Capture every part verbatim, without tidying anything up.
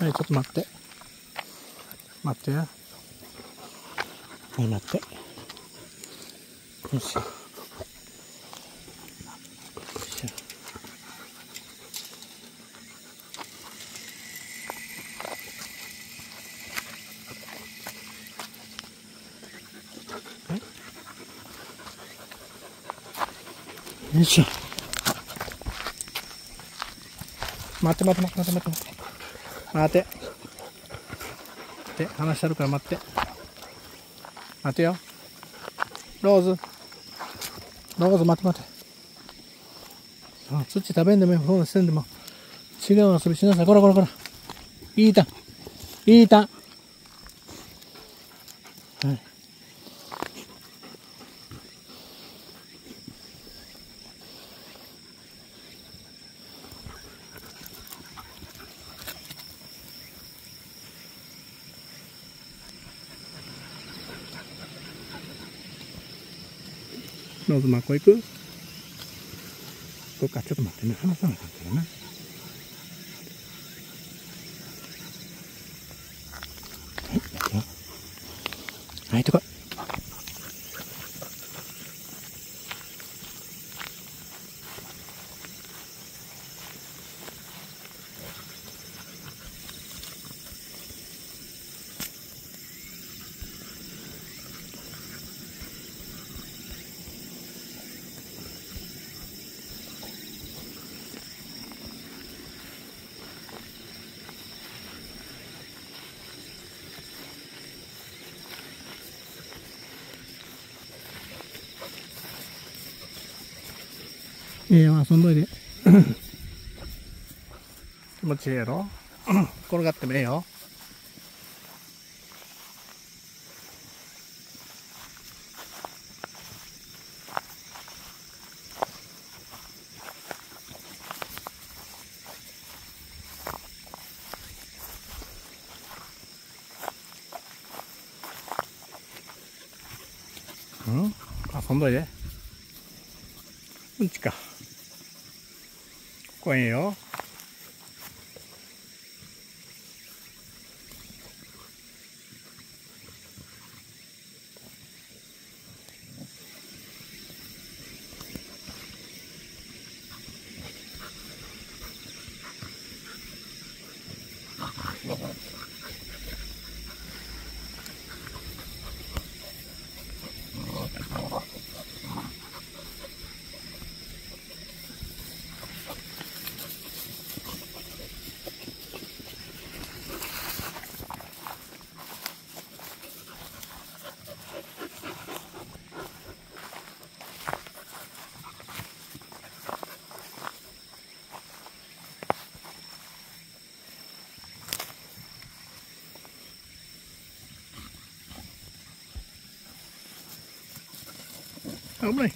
はい、ちょっと待って。待ってや。はい、待って。よいしょ。よいしょ。はい。よいしょ。待って待って待って待って待って。待て。で、話してあるから待って。待てよ。ローズ。ローズ待って待って。あ、土食べんでもいい。そうしてんでも。違う遊びしなさい。こらこらこら。いいたん。いいたん。はい。ローズマッコ行く？行こうか。ちょっと待ってね。話さなかったよな。はい、とこい。ええよ、遊んどいで。気持ちいいやろ。転がってもええよ。うん、遊んどいで。うんちか。ここええよ。危ない。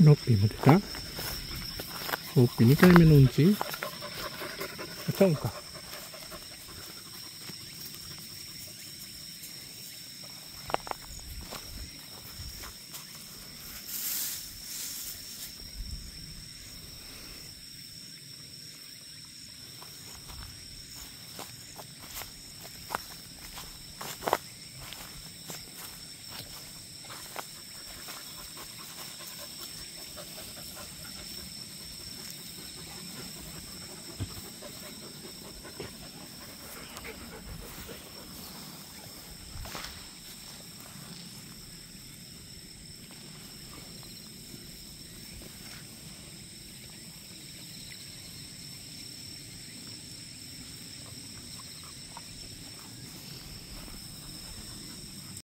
ロッピーも出た。ロッピーにかいめのうんち。ちゃうんか。